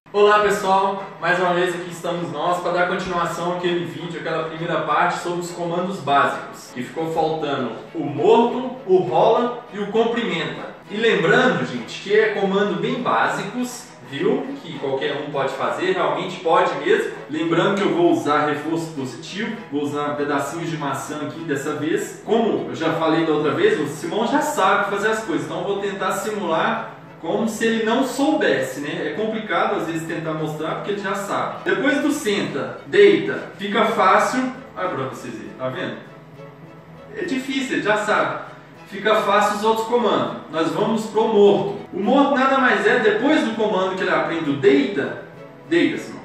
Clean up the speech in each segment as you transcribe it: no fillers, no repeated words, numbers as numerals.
Olá pessoal, mais uma vez aqui estamos nós para dar continuação àquele vídeo, aquela primeira parte sobre os comandos básicos, que ficou faltando o morto, o rola e o comprimenta. E lembrando, gente, que é comando bem básicos, viu? Que qualquer um pode fazer, realmente pode mesmo. Lembrando que eu vou usar reforço positivo, vou usar pedacinhos de maçã aqui dessa vez. Como eu já falei da outra vez, o Simão já sabe fazer as coisas, então eu vou tentar simular como se ele não soubesse, né? É complicado às vezes tentar mostrar porque ele já sabe. Depois do senta, deita, fica fácil. Olha pra vocês verem, tá vendo? É difícil, ele já sabe. Fica fácil os outros comandos. Nós vamos pro morto. O morto nada mais é, depois do comando que ele aprende o deita, deita, Simão.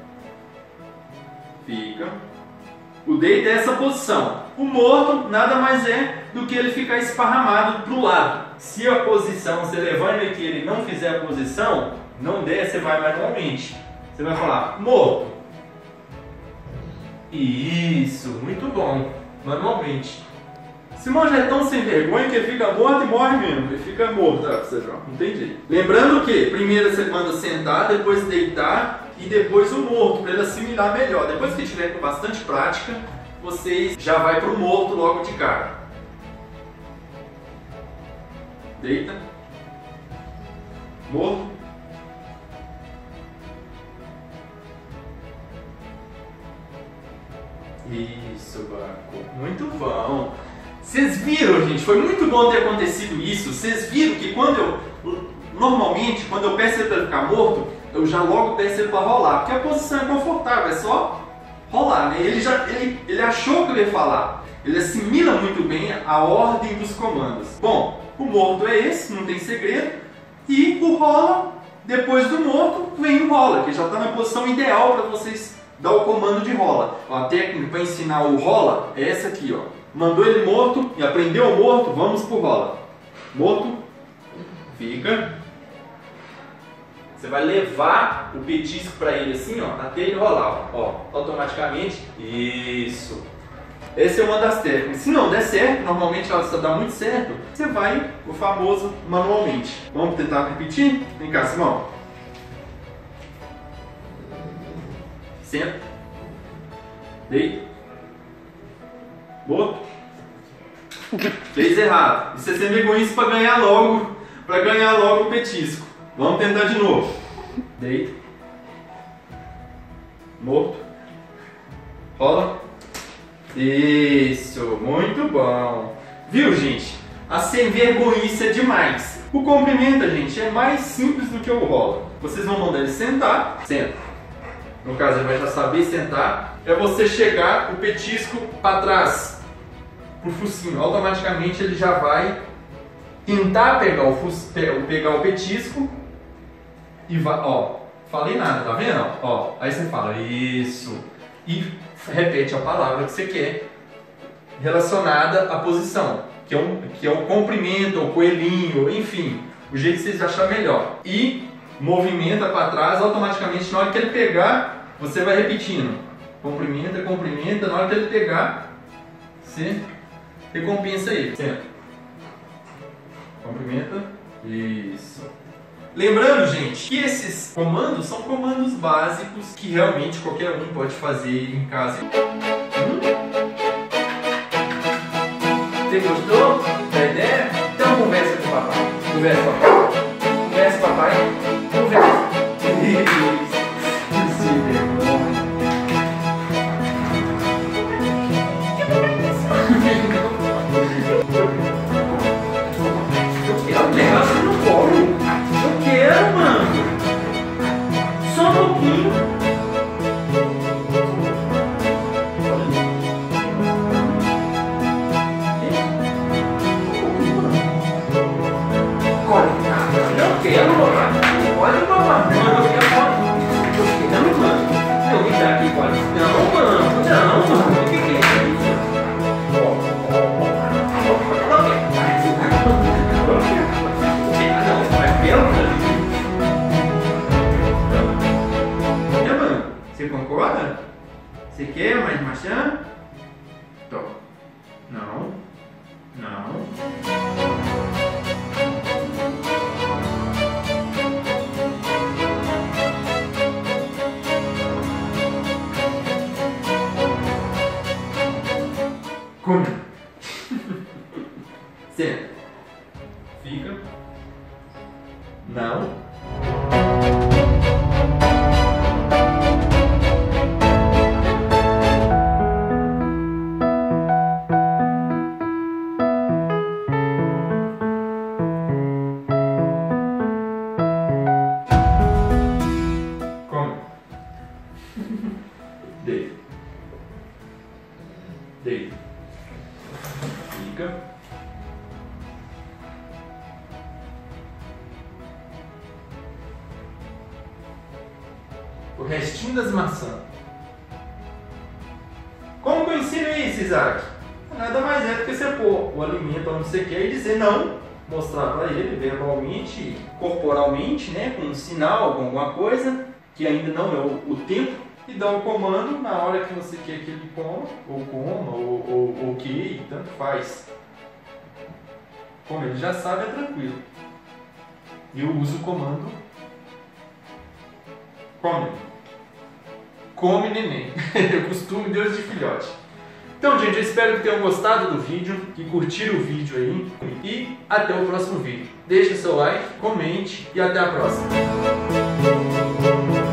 Fica. O deita é essa posição. O morto nada mais é do que ele ficar esparramado para o lado. Se a posição, você levando aqui, ele não fizer a posição, não der, você vai manualmente. Você vai falar, morto. Isso, muito bom. Manualmente. Simão já é tão sem vergonha que ele fica morto e morre mesmo. Ele fica morto, tá? Você já não tem jeito. Lembrando que primeiro você manda sentar, depois deitar e depois o morto, para ele assimilar melhor. Depois que tiver com bastante prática, vocês já vai para o morto logo de cara. Deita. Morto. Isso, Baco. Muito bom. Vocês viram, gente? Foi muito bom ter acontecido isso. Vocês viram que normalmente, quando eu peço ele para ficar morto, eu já logo peço ele para rolar. Porque a posição é confortável, é só rolar, né? Ele achou que eu ia falar. Ele assimila muito bem a ordem dos comandos. Bom, o morto é esse, não tem segredo. E o rola, depois do morto, vem o rola, que já está na posição ideal para vocês dar o comando de rola. A técnica para ensinar o rola é essa aqui, ó. Mandou ele morto e aprendeu o morto, vamos pro rola. Morto, fica. Você vai levar o petisco para ele assim, ó, até ele rolar, ó, automaticamente. Isso. Essa é uma das técnicas. Se não der certo, normalmente ela só dá muito certo, você vai o famoso manualmente. Vamos tentar repetir? Vem cá, Simão. Senta. Deita. Morto. Fez errado. Isso é ser egoísta para ganhar logo o petisco. Vamos tentar de novo. Deita. Morto. Rola. Isso, muito bom. Viu, gente? A sem vergonhice é demais. O comprimenta, gente, é mais simples do que o rola. Vocês vão mandar ele sentar. Senta. No caso, ele vai já saber sentar. É você chegar o petisco para trás, pro focinho. Automaticamente ele já vai tentar pegar o petisco e vai, ó. Falei nada, tá vendo? Ó, aí você fala isso e repete a palavra que você quer relacionada à posição, que é o comprimento, o coelhinho, enfim, o jeito que vocês acharem melhor. E movimenta para trás automaticamente. Na hora que ele pegar, você vai repetindo. Comprimenta, comprimenta. Na hora que ele pegar, você recompensa ele. Senta. Comprimenta. Isso. Lembrando, gente, que esses comandos são comandos básicos que realmente qualquer um pode fazer em casa. Você gostou da ideia? Então conversa com o papai. Conversa, papai. Conversa, papai. Conversa. Você concorda? Você quer mais maçã? Então. Não. Não. Come. Senta. Fica. Não. Come. Deita. Deita. Fica. O restinho das maçãs. Como que eu ensino isso, Isaac? Nada mais é do que você pôr o alimento onde você quer e dizer não. Mostrar para ele verbalmente, corporalmente, né, com um sinal, com alguma coisa, que ainda não é o tempo, e dar um comando na hora que você quer que ele coma, ou que, tanto faz. Como ele já sabe, é tranquilo. Eu uso o comando come. Come, neném. Eu costumo Deus de filhote. Então, gente, eu espero que tenham gostado do vídeo, que curtiram o vídeo aí. E até o próximo vídeo. Deixa seu like, comente e até a próxima.